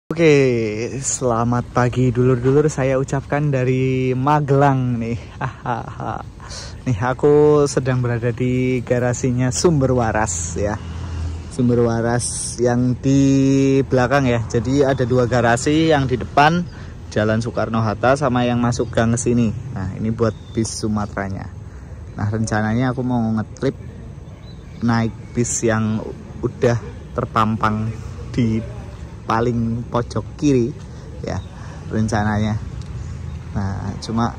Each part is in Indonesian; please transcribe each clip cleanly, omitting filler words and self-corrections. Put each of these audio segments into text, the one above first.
Oke, selamat pagi dulur-dulur, saya ucapkan dari Magelang nih. Nih aku sedang berada di garasinya Sumber Waras ya. Sumber Waras yang di belakang ya. Jadi ada dua garasi, yang di depan Jalan Soekarno-Hatta sama yang masuk gang ke sini. Nah, ini buat bis Sumateranya. Nah, rencananya aku mau ngetrip naik bis yang udah terpampang di paling pojok kiri ya rencananya. Nah cuma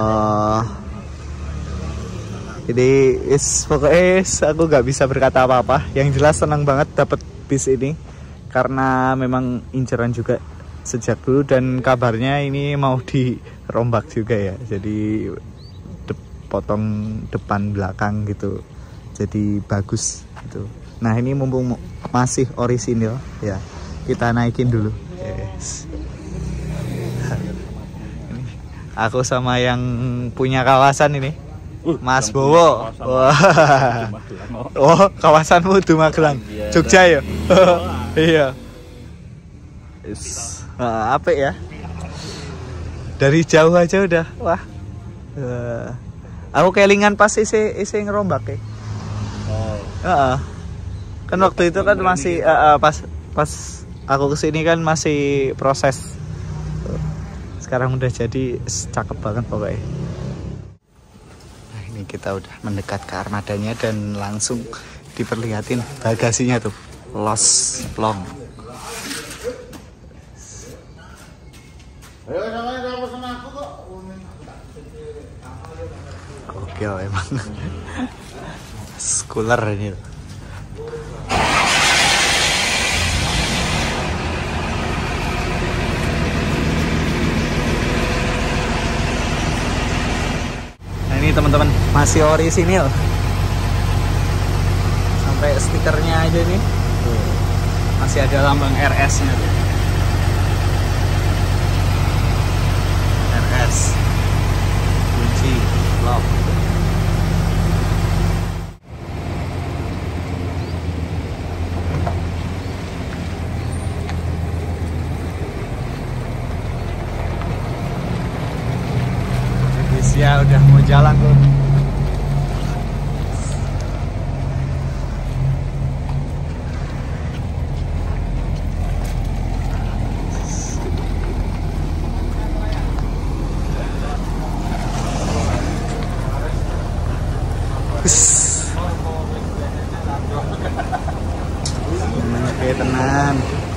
ini pokoknya aku nggak bisa berkata apa-apa. Yang jelas senang banget dapat bis ini karena memang inceran juga sejak dulu, dan kabarnya ini mau dirombak juga ya, jadi potong depan belakang gitu, jadi bagus gitu. Nah ini mumpung masih orisinil ya, kita naikin dulu. Yes. Aku sama yang punya kawasan ini, Mas Bowo. Oh, kawasanmu di Magelang, Jogja ya? Iya. Apa ya? Dari jauh aja udah, wah. Aku kelingan pas isi ngerombak ya. Kan waktu itu kan masih pas aku kesini kan masih proses. Sekarang udah jadi cakep banget pokoknya. Nah ini kita udah mendekat ke armadanya dan langsung diperlihatin bagasinya tuh, los long. Oke emang skuler ini. Ini teman-teman masih orisinil, sampai stikernya aja nih masih ada lambang RS nya tuh. RS kunci lock. Ya udah mau jalan loh. Oke, tenang.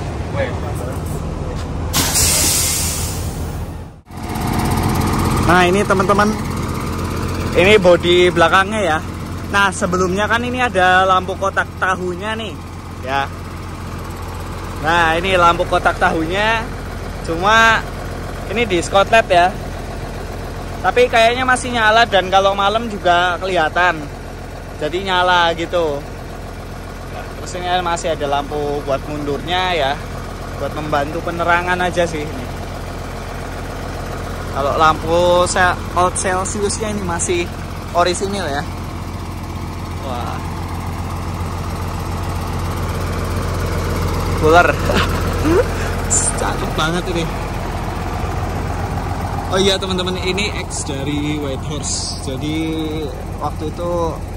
Nah ini teman-teman, ini bodi belakangnya ya. Nah sebelumnya kan ini ada lampu kotak tahunya nih ya. Nah ini lampu kotak tahunya, cuma ini di skotlet ya, tapi kayaknya masih nyala, dan kalau malam juga kelihatan, jadi nyala gitu. Terus ini masih ada lampu buat mundurnya ya, buat membantu penerangan aja sih ini. Kalau lampu old Celsiusnya ini masih orisinil ya. Wah, cooler. Cakep banget ini. Oh iya teman-teman, ini X dari Whitehorse. Jadi waktu itu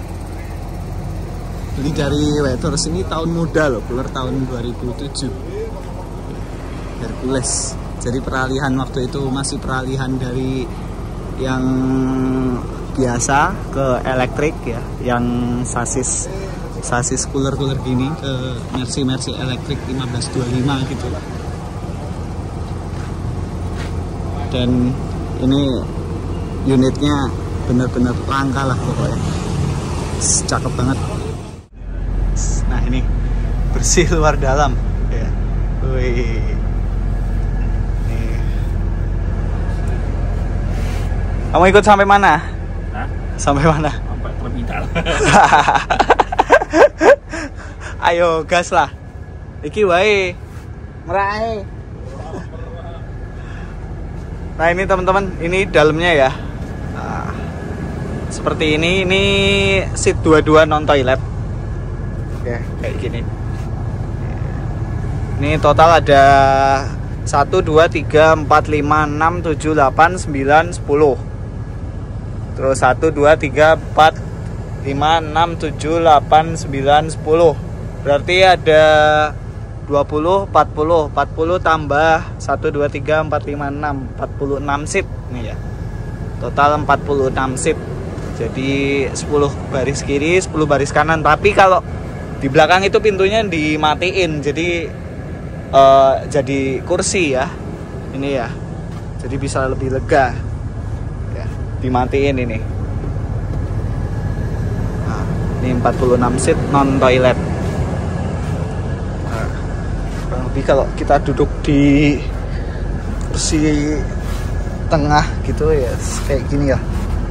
beli dari Whitehorse, ini tahun muda loh, cooler tahun 2007. Hercules. Jadi peralihan waktu itu masih peralihan dari yang biasa ke elektrik ya, yang sasis cooler gini ke Mercy elektrik 1525 gitu. Dan ini unitnya bener-bener langka lah pokoknya, cakep banget. Nah ini bersih luar dalam ya. Wih. Kamu ikut sampai mana? Hah? Sampai mana? Sampai terminal. Ayo gas lah. Iki wae. Meraih. Nah ini teman-teman, ini dalamnya ya. Nah, seperti ini seat 22 non toilet. Oke, kayak gini. Ini total ada 1, 2, 3, 4, 5, 6, 7, 8, 9, 10. Terus 1, 2, 3, 4, 5, 6, 7, 8, 9, 10. Berarti ada 20, 40 tambah 1, 2, 3, 4, 5, 6 46 seat nih ya. Total 46 seat. Jadi 10 baris kiri, 10 baris kanan. Tapi kalau di belakang itu pintunya dimatiin, jadi kursi ya. Ini ya. Jadi bisa lebih lega. Ya, dimatiin ini. Nah, ini 46 seat non toilet. Nah, kurang lebih kalau kita duduk di kursi tengah gitu ya, kayak gini ya.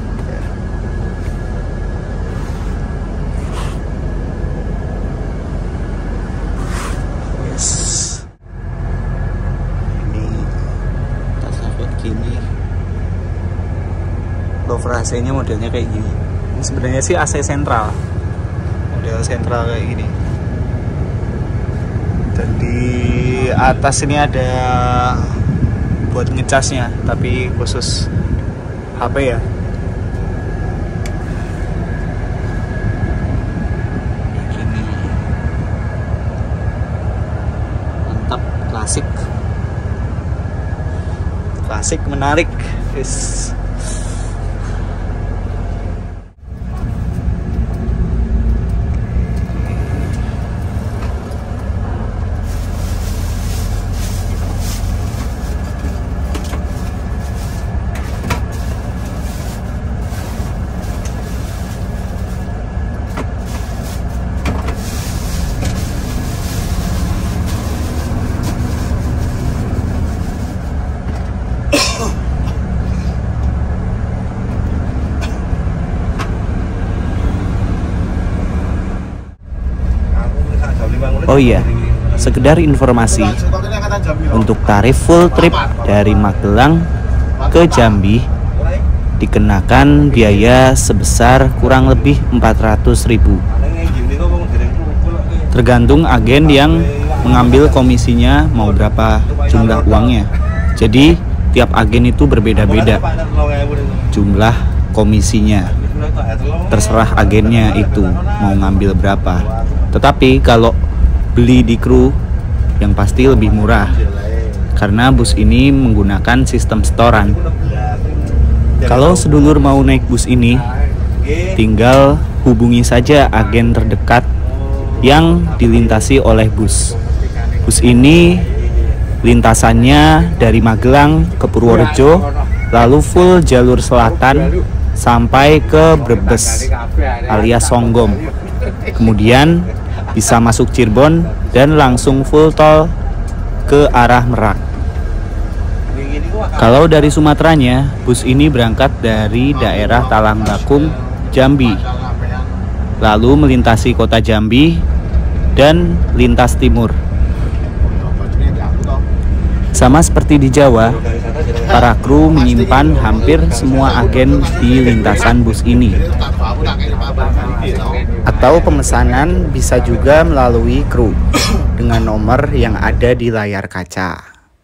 Louvre AC-nya modelnya kayak gini. Ini sebenarnya sih AC sentral, model sentral kayak gini. Dan di atas ini ada buat ngecasnya, tapi khusus HP ya. Gini. Mantap, klasik. Klasik menarik. Yes. Oh iya, sekedar informasi, untuk tarif full trip dari Magelang ke Jambi dikenakan biaya sebesar kurang lebih 400.000. Tergantung agen yang mengambil komisinya mau berapa jumlah uangnya. Jadi tiap agen itu berbeda-beda jumlah komisinya. Terserah agennya itu mau ngambil berapa. Tetapi kalau beli di Kru yang pasti lebih murah karena bus ini menggunakan sistem setoran. Kalau sedulur mau naik bus ini, tinggal hubungi saja agen terdekat yang dilintasi oleh bus. Bus ini lintasannya dari Magelang ke Purworejo, lalu full jalur selatan sampai ke Brebes alias Songgom. Kemudian bisa masuk Cirebon dan langsung full tol ke arah Merak. Kalau dari Sumateranya, bus ini berangkat dari daerah Talangbakung, Jambi, lalu melintasi kota Jambi dan lintas timur. Sama seperti di Jawa, para kru menyimpan hampir semua agen di lintasan bus ini. Atau pemesanan bisa juga melalui Kru dengan nomor yang ada di layar kaca.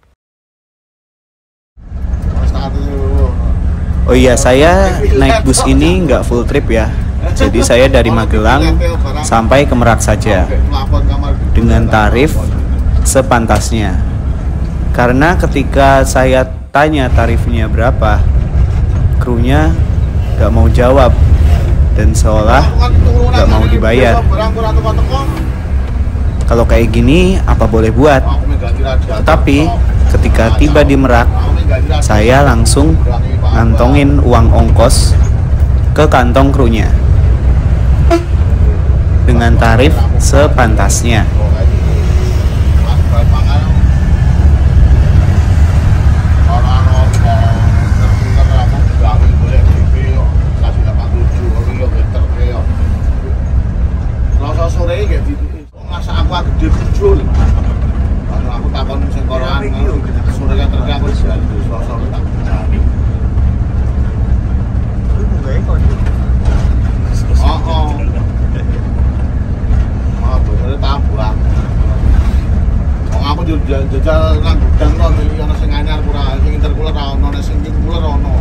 Oh iya, saya naik bus ini nggak full trip ya. Jadi saya dari Magelang sampai ke Merak saja dengan tarif sepantasnya. Karena ketika saya tanya tarifnya berapa, krunya nggak mau jawab dan seolah nggak mau dibayar. Kalau kayak gini apa boleh buat? Tetapi ketika tiba di Merak, saya langsung ngantongin uang ongkos ke kantong krunya dengan tarif sepantasnya. Jajal nang gudang kok milih ana sing anyar ora, sing intercooler ra ono, sing cooler ono.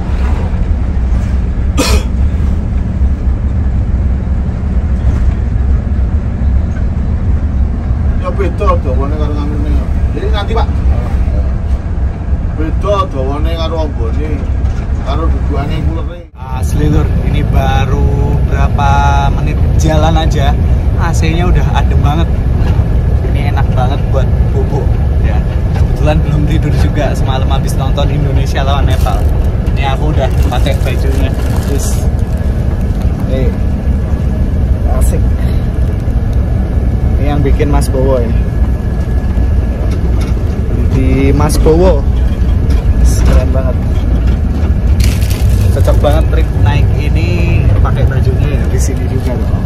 Ya beda dawane karo ngamune. Jadi nanti, Pak. Beda dawane karo ambone. Karo duduane kulere. Asli lur, ini baru berapa menit jalan aja, AC-nya udah adem banget. Ini enak banget buat bubuk ya. Kebetulan belum tidur juga semalam habis nonton Indonesia lawan Nepal. Ini aku udah pakai bajunya, terus asik. Ini yang bikin Mas Bowo ini. Di Mas Bowo, keren banget. Cocok banget trip naik ini pakai bajunya ya di sini juga loh.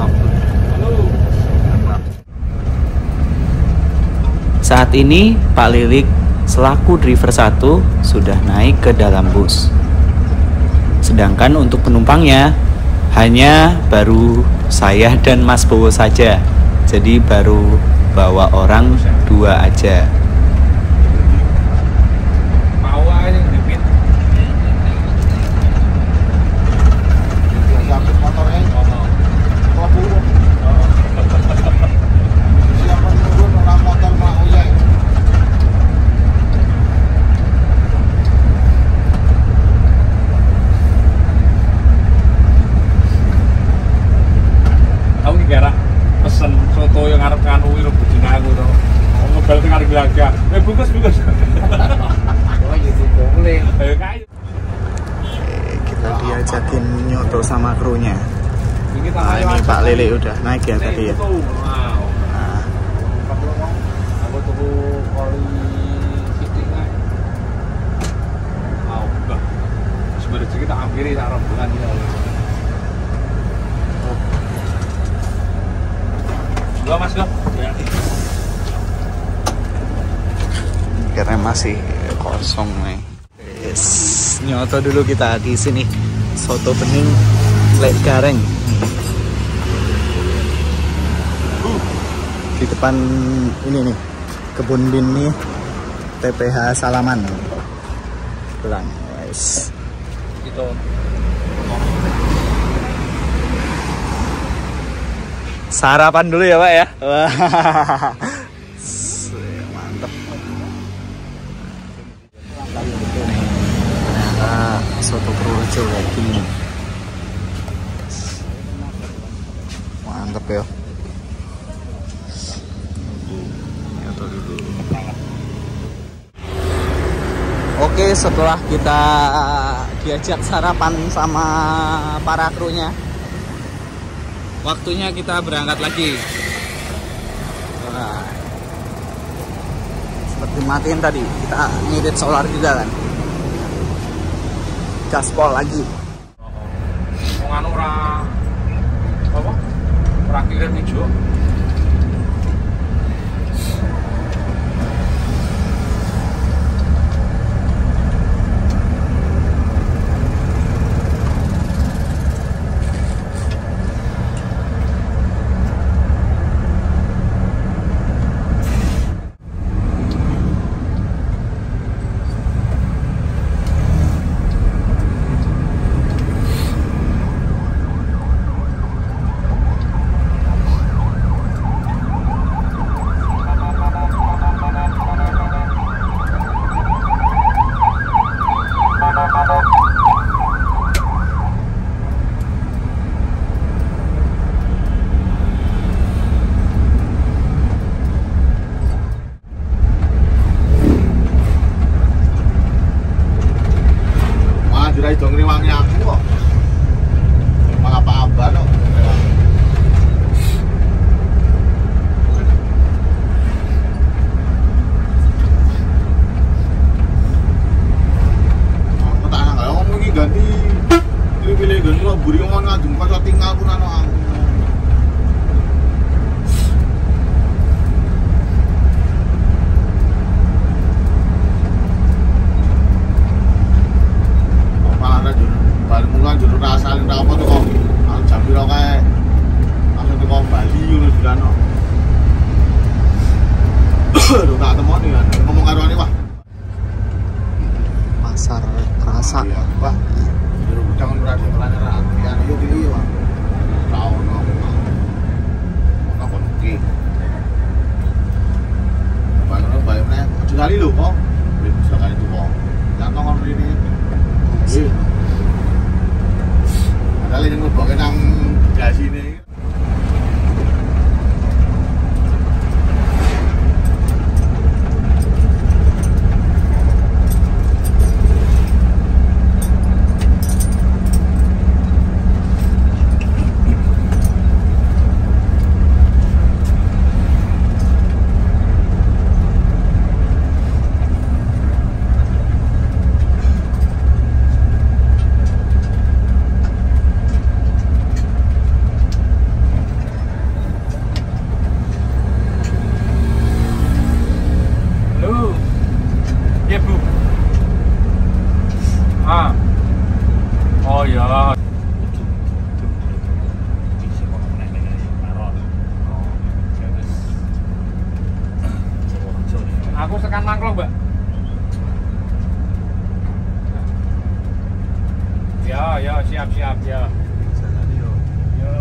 Saat ini Pak Lilik selaku driver 1 sudah naik ke dalam bus. Sedangkan untuk penumpangnya hanya baru saya dan Mas Bowo saja. Jadi baru bawa orang 2 aja. Pesen soto yang ngarep kanu iru bojone aku to. Ngebal teng arep Glaga. Bungkus. Oh iya boleh. Ayo kae. Kita diajakin nyoto sama krunya. Ini Pak Lele udah naik ya tadi ya. Wow. Nah, Aku tuku koli sithik ae. Mau enggak. Sebenarnya kita hampiri sak rombongan ya. Gua Mas Go. Ya. karena masih kosong nih. Yes, nyoto dulu kita di sini. Soto bening lek gareng. Di depan ini nih, kebun bin nih, TPH Salaman. Pulang, guys. Gitu. Sarapan dulu ya Pak ya. Wah. Mantap. Ternyata soto Purworejo kayak gini. Mantap ya. Nyoto dulu. Oke, setelah kita diajak sarapan sama para krunya, waktunya kita berangkat lagi. Nah, seperti matiin tadi, kita ngirit solar juga kan. Gaspol lagi. Nganu ora apa? Ora kirim hijau. Aku tekan Mangklong, Mbak. Ya, siap ya. Yo.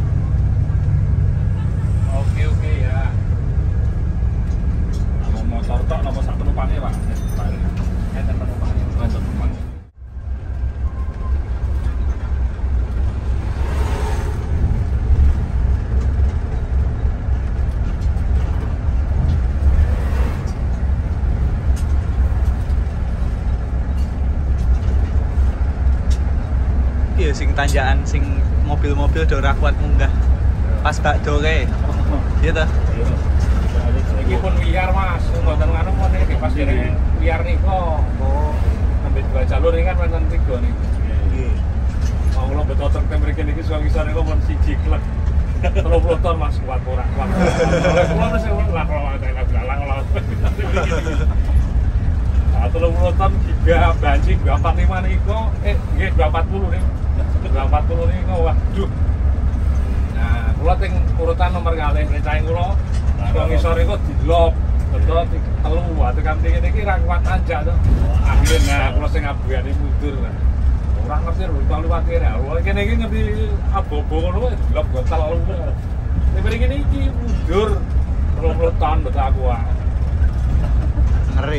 Oke ya. Kalau motor tok nomor 1 penumpangnya, Pak. Enten penumpangnya. Iya sing tanjakan sing mobil-mobil do ora kuat munggah. Pas bakdo kae. Iya ta? Iki pun liar, Mas. Mboten ngono pun iki pas dereng liar niku. Oh, ambil 2 jalur ini kan wonten 3 niku. Nggih. Mau kula beto truk mriki niki suwi-suwi niku pun 1 klek. 30 ton Mas kuat ora kuat. Kula mesti lah kalau ada lalang lawan. 30 ton giga banci 245 niku nggih 240 niku. 240 niku waduh. Nah, kula teng urutan nomor kalih perintah kula. Wong ngisor iku dilop, betul telu. Tekan mriki niki ra kuat tanjak to. Akhirnya kula sing abuyane mundur. Ora ngerti rute liwat kene. Wong kene iki ngerti abobo ngono kok dilop gotal luwih. Nek mriki niki mundur 20 ton betul aku wae. Ngeri.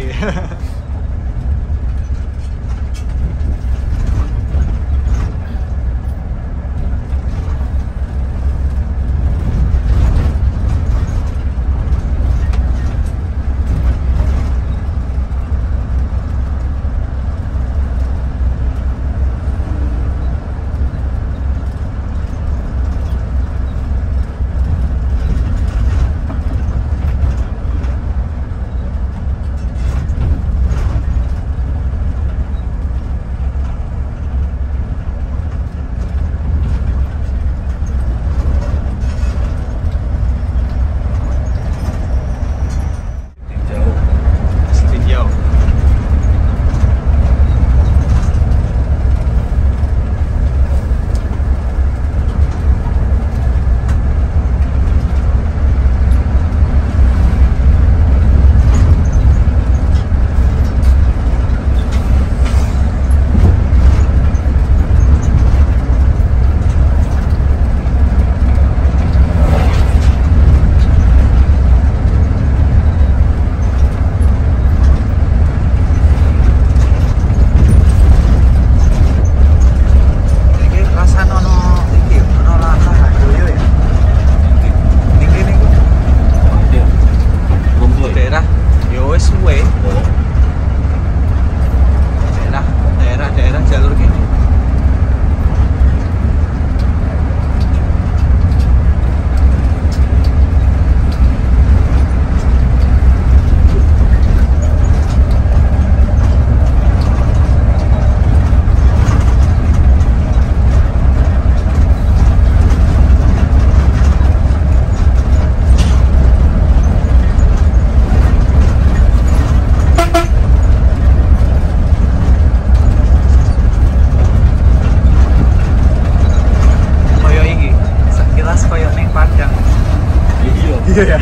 Iya ya.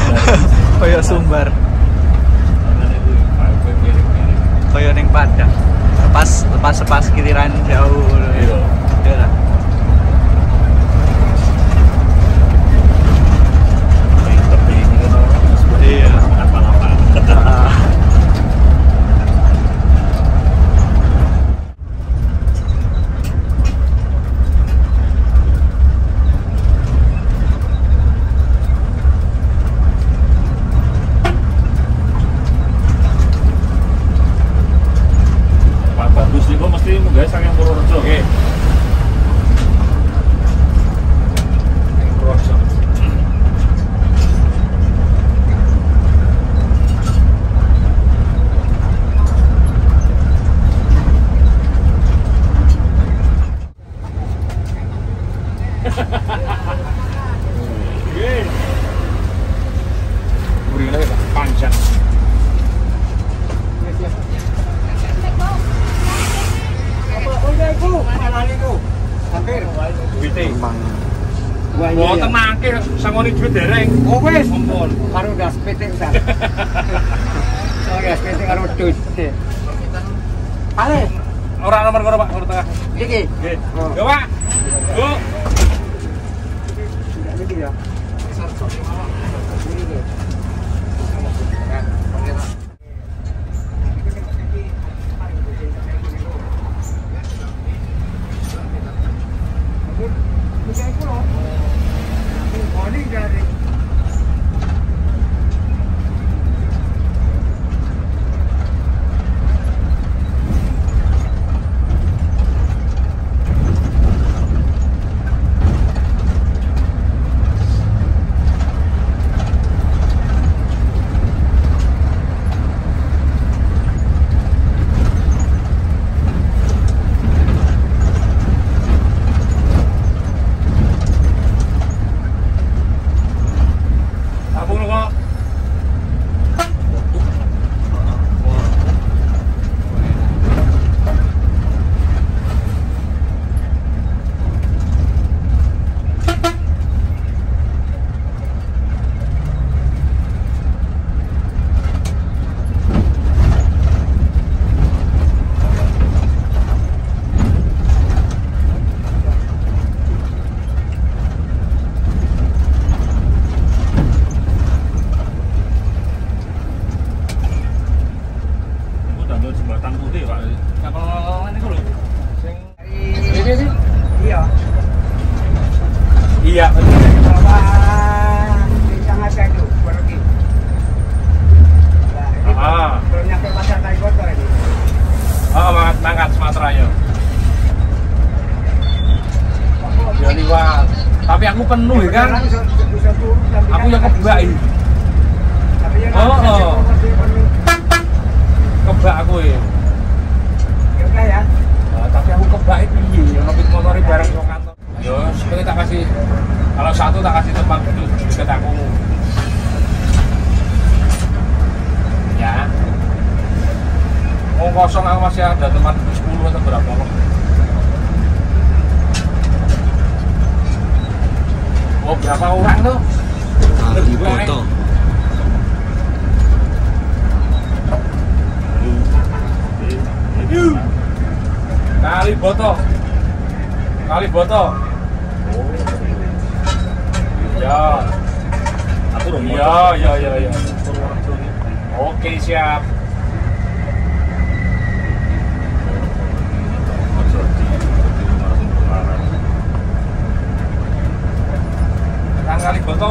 Koyo Sumbar. Koyo ning Padang. Lepas kiliran jauh. Iya. Iya. Iya. Panjang. Wah, tenang ke, sangoni duit dereng. Oh wis, ampun. karo ndas PT udah. ya, sing karo dus. Ale, Ora nomor kono Pak, nomor tengah. iki. Nggih. Yo Pak. Bu. Iki ya. Jembatan putih Pak. Kapal niku lho. Sing Ini iya. iya betul. Bapak sangat itu pergi. Belum nyampe pasar Kaliboto ini. Oh, mangkat Sumatera ya. Ya liwat. Tapi aku penuh ya kan. Aku yang kebak ini. Oh. Kebak aku ya. Ya udah ya. Tapi aku kebak itu piye? Ono pit motor bareng karo kantor. Yo, seperti tak kasih. Kalau satu tak kasih tempat itu dekat aku. Ya. Mau kosong aku masih ada tempat 10 atau berapa kok. Oh, berapa orang tuh? Kali foto. Kaliboto. Kaliboto. Ya. Aku dong. Ya. Oke, siap. Kang Kaliboto.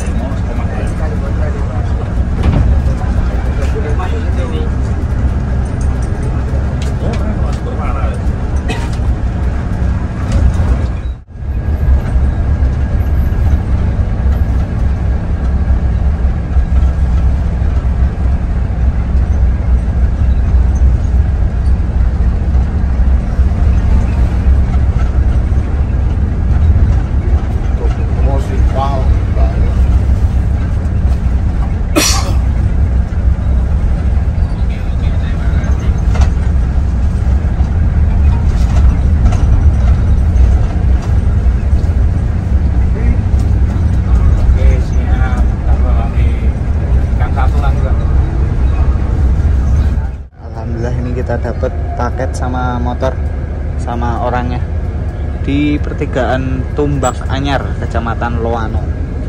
Kita dapat paket sama motor sama orangnya di pertigaan Tumbak Anyar, Kecamatan Loano.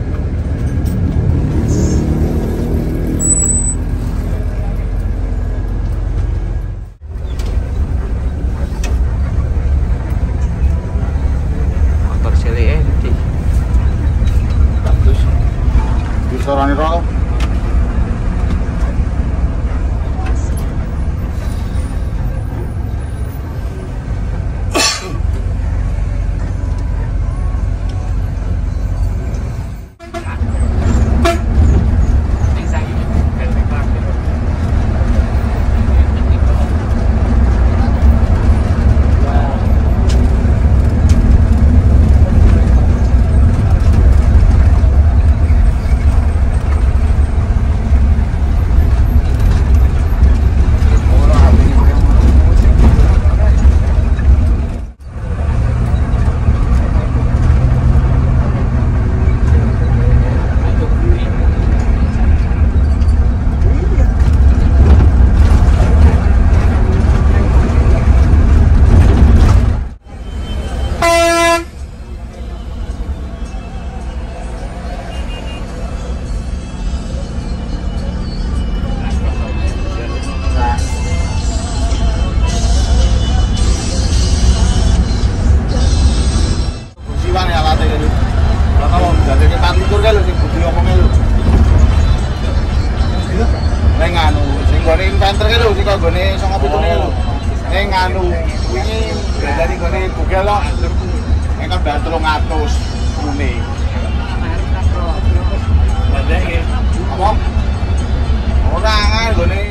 Motor cilik iki. Bagus. Bisa rani rokok. gone 97 lho. Ning anu wingi dari gone Google lo. Nek kan bayar 300 krune. Badhe Apa? Ora kan gone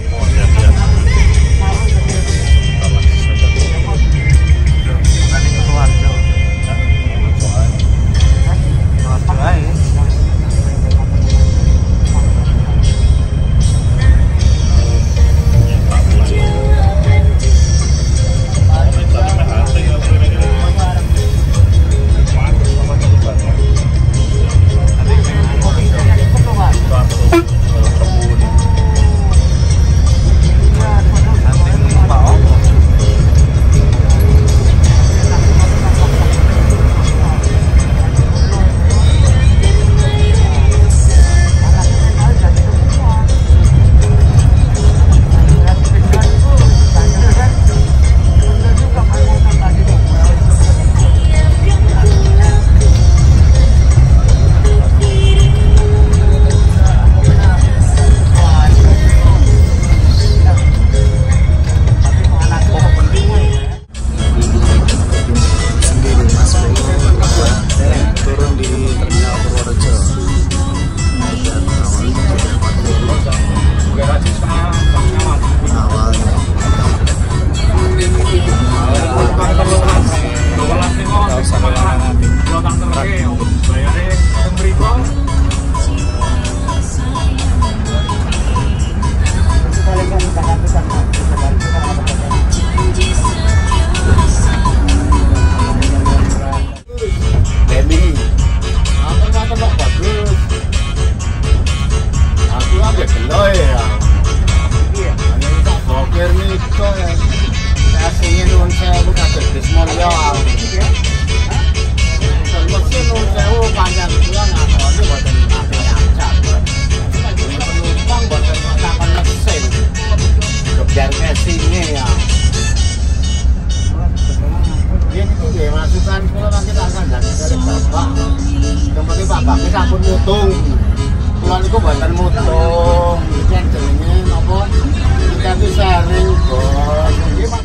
sampun mutung. Kula niku mboten mutung. Iki jenenge napa? Dikati sari bos. Iki Pak.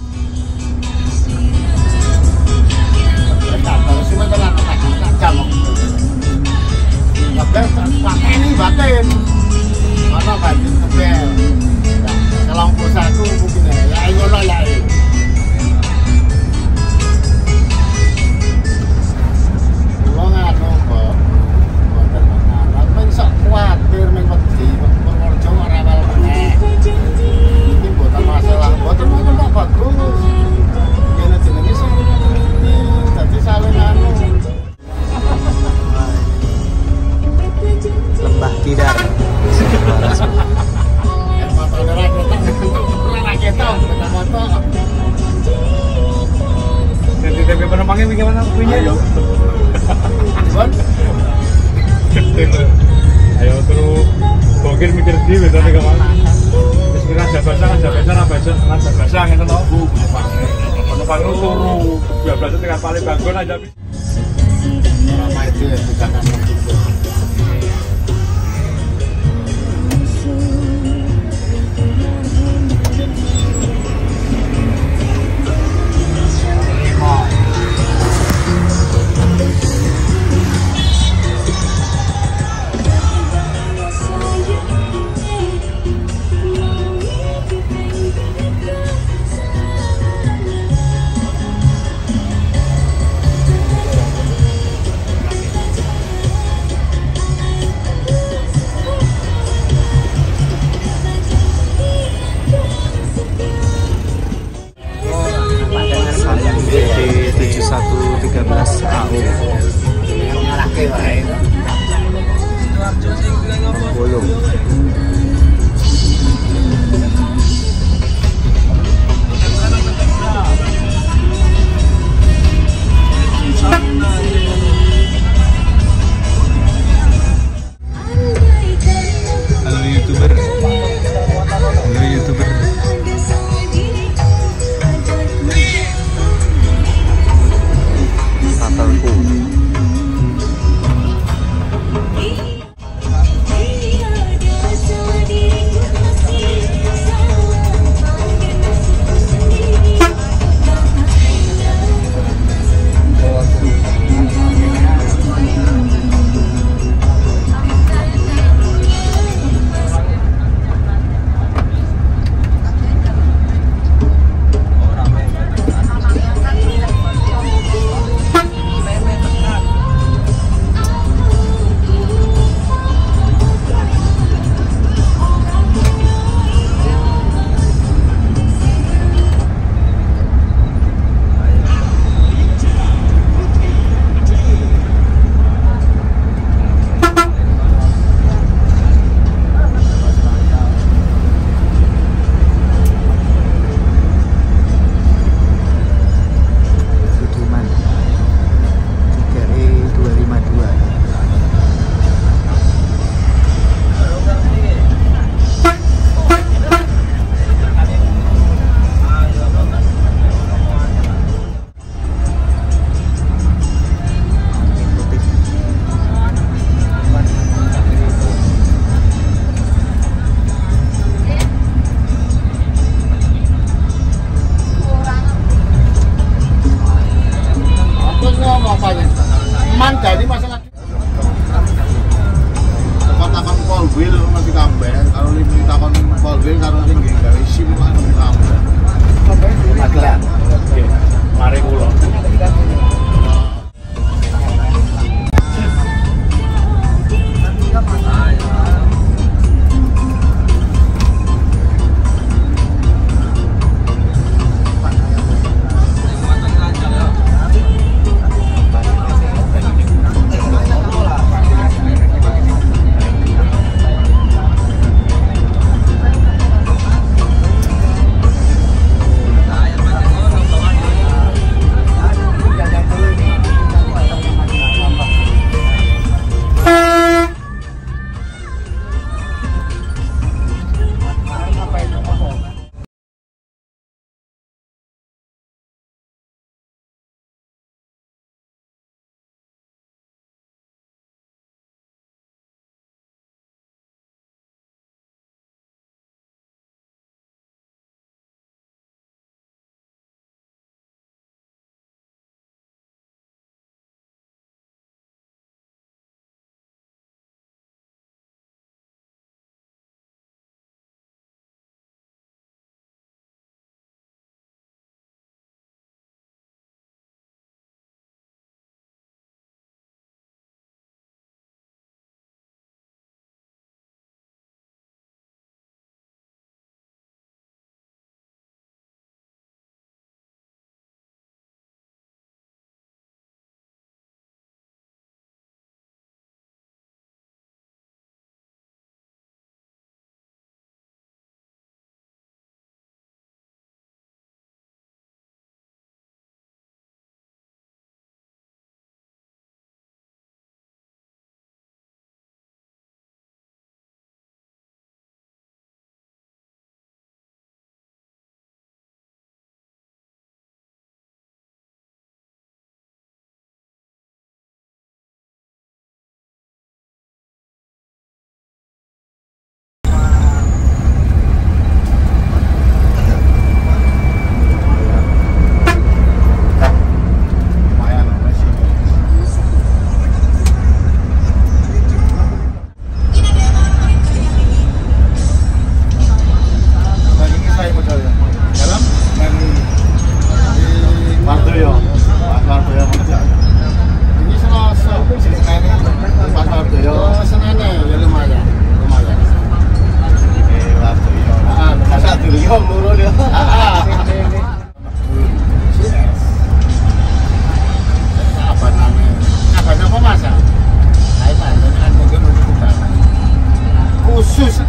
Terus semua tenan tak jam. Bapak ini batin. Mana batin kebel. Kalau satu mungkin ya ngono ya. Khawatir mengwedi Purworejo ora awal meneh. Iki mboten masalah, mboten kok bagus. Yen jenenge sing dadi saling anu. Lembah Tidar. TTP penumpangnya bagaimana punya? Ayo terus bokir mikir dhewe to nek kawan. Wis kira aja basah ngene to. Penumpang turu 12 tekan paling bangun aja. Ramai itu ya bukan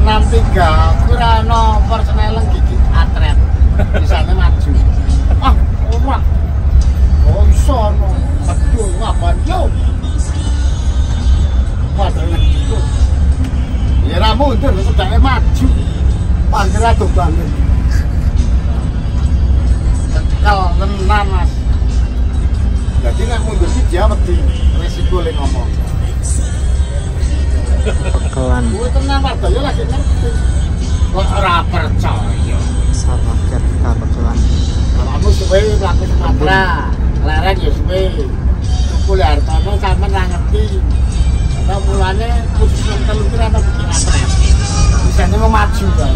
63 kira no personel gigi atret bisanya maju ora iso no aduh ngapain yo waduh itu ya ra mundur sedake maju panggil aduh banget kalau tenan mas jadi nek mundur sih dia wedi resiko le ngomong Pekelan gue tenang warga ya lagi ngerti kok ora percaya Saraket Pekelan. kamu suwe mlaku Sumatera lereng ya suwe kumpul hartane sampean ra ngerti ana mulane khusus nang telu kira ana bikin atret bisane mau maju kae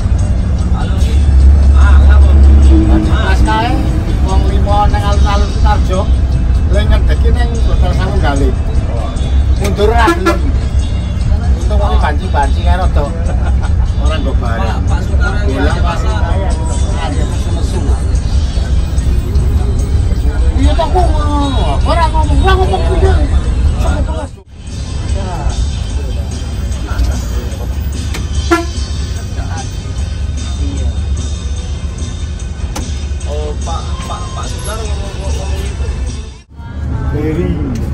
pas kae wong limo nang alun-alun Sutarjo lha ngedeki ning Hotel Sanggale mundur ra gelem untuk wong banci-banci kae rada ora nggo bareng Pak Sutara bola pasar ada mesu-mesu iya tak ngomong ora ngomong kudu Pak Sutara ngomong itu dari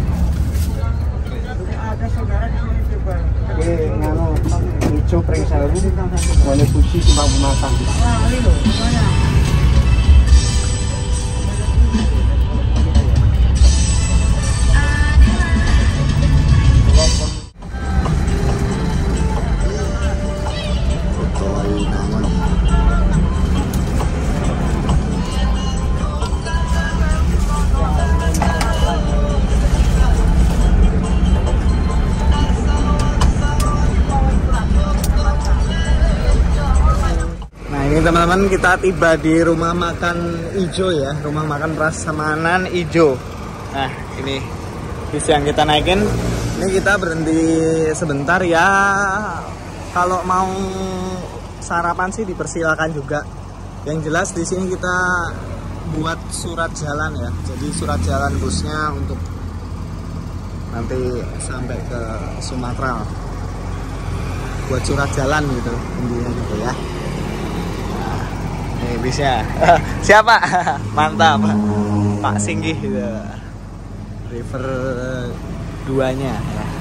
ada saudara di sini coba ngano hijau pring sewu boleh puji cuma makan ini loh makanya teman-teman, kita tiba di rumah makan Ijo ya, rumah makan Prasmanan Ijo. Nah ini bis yang kita naikin. Ini kita berhenti sebentar ya. Kalau mau sarapan sih dipersilakan juga. Yang jelas di sini kita buat surat jalan ya. Jadi surat jalan busnya untuk nanti sampai ke Sumatera. Buat surat jalan gitu intinya gitu ya. Nih bisnya siapa? Mantap Pak Singgih gitu. River 2-nya ya.